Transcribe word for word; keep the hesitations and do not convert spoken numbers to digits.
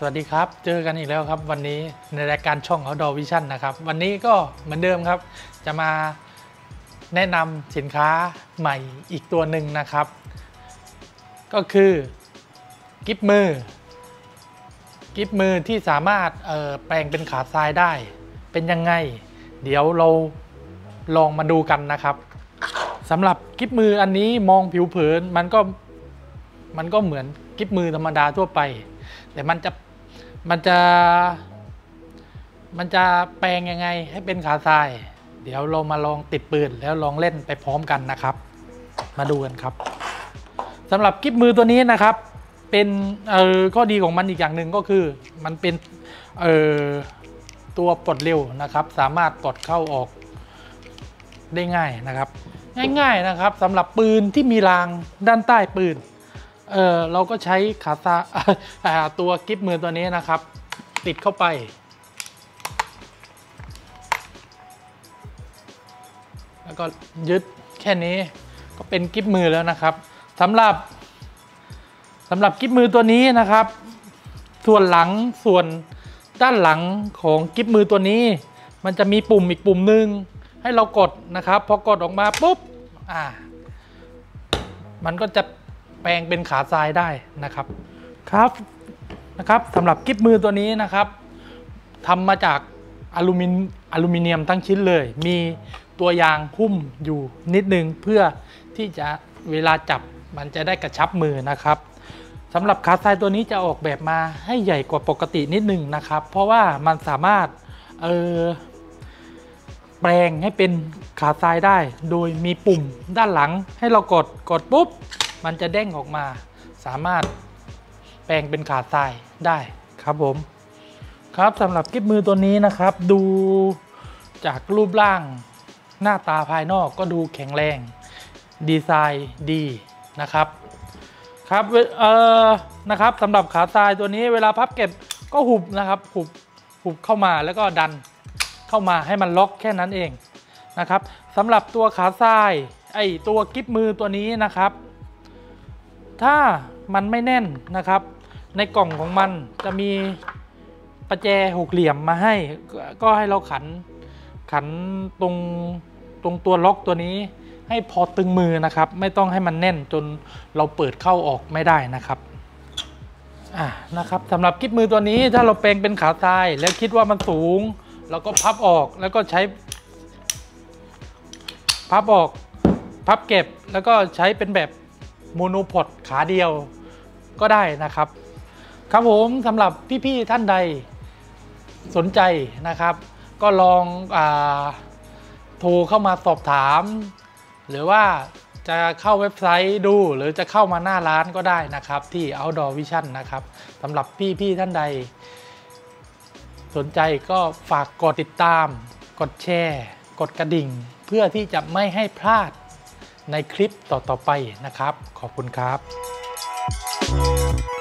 วัสดีครับเจอกันอีกแล้วครับวันนี้ในรายการช่อง Outdoor Vision นะครับวันนี้ก็เหมือนเดิมครับจะมาแนะนำสินค้าใหม่อีกตัวหนึ่งนะครับก็คือกิ๊บมือกิ๊บมือที่สามารถแปลงเป็นขาทรายได้เป็นยังไงเดี๋ยวเราลองมาดูกันนะครับสำหรับกิ๊บมืออันนี้มองผิวเผินมันก็มันก็เหมือนกิ๊บมือธรรมดาทั่วไปแต่มันจะมันจะมันจะแปลงยังไงให้เป็นขาทรายเดี๋ยวเรามาลองติดปืนแล้วลองเล่นไปพร้อมกันนะครับมาดูกันครับสำหรับกิ๊บมือตัวนี้นะครับเป็นเอ่อข้อดีของมันอีกอย่างหนึ่งก็คือมันเป็นเอ่อตัวปลดเร็วนะครับสามารถปลดเข้าออกได้ง่ายนะครับง่ายๆนะครับสำหรับปืนที่มีรางด้านใต้ปืนเออเราก็ใช้ขาซาตัวกิ๊บมือตัวนี้นะครับติดเข้าไปแล้วก็ยึดแค่นี้ก็เป็นกิ๊บมือแล้วนะครับสำหรับสำหรับกิ๊บมือตัวนี้นะครับส่วนหลังส่วนด้านหลังของกิ๊บมือตัวนี้มันจะมีปุ่มอีกปุ่มหนึ่งให้เรากดนะครับพอกดออกมาปุ๊บอ่ามันก็จะแปลงเป็นขาทรายได้นะครับครับนะครับสำหรับกิ๊บมือตัวนี้นะครับทำมาจากอลูมิเนียมอลูมิเนียมทั้งชิ้นเลยมีตัวยางหุ้มอยู่นิดนึงเพื่อที่จะเวลาจับมันจะได้กระชับมือนะครับสำหรับขาทรายตัวนี้จะออกแบบมาให้ใหญ่กว่าปกตินิดนึงนะครับเพราะว่ามันสามารถเออแปลงให้เป็นขาทรายได้โดยมีปุ่มด้านหลังให้เรากดกดปุ๊บมันจะเด้งออกมาสามารถแปลงเป็นขาทรายได้ครับผมครับสำหรับกิ๊บมือตัวนี้นะครับดูจากรูปร่างหน้าตาภายนอกก็ดูแข็งแรงดีไซน์ดีนะครับครับเอ่อนะครับสำหรับขาทรายตัวนี้เวลาพับเก็บก็หุบนะครับหุบหุบเข้ามาแล้วก็ดันเข้ามาให้มันล็อกแค่นั้นเองนะครับสำหรับตัวขาทรายไอตัวกิ๊บมือตัวนี้นะครับถ้ามันไม่แน่นนะครับในกล่องของมันจะมีประแจหกเหลี่ยมมาให้ก็ให้เราขันขันตรงตรงตัวล็อกตัวนี้ให้พอตึงมือนะครับไม่ต้องให้มันแน่นจนเราเปิดเข้าออกไม่ได้นะครับอ่านะครับสำหรับกิ๊บมือตัวนี้ถ้าเราแปลงเป็นขาทรายแล้วคิดว่ามันสูงเราก็พับออกแล้วก็ใช้พับออกพับเก็บแล้วก็ใช้เป็นแบบโมโนพอดขาเดียวก็ได้นะครับครับผมสำหรับพี่ๆท่านใดสนใจนะครับก็ลองอ่าโทรเข้ามาสอบถามหรือว่าจะเข้าเว็บไซต์ดูหรือจะเข้ามาหน้าร้านก็ได้นะครับที่ Outdoor Vision นะครับสำหรับพี่ๆท่านใดสนใจก็ฝากกดติดตามกดแชร์กดกระดิ่งเพื่อที่จะไม่ให้พลาดในคลิปต่อๆไปนะครับขอบคุณครับ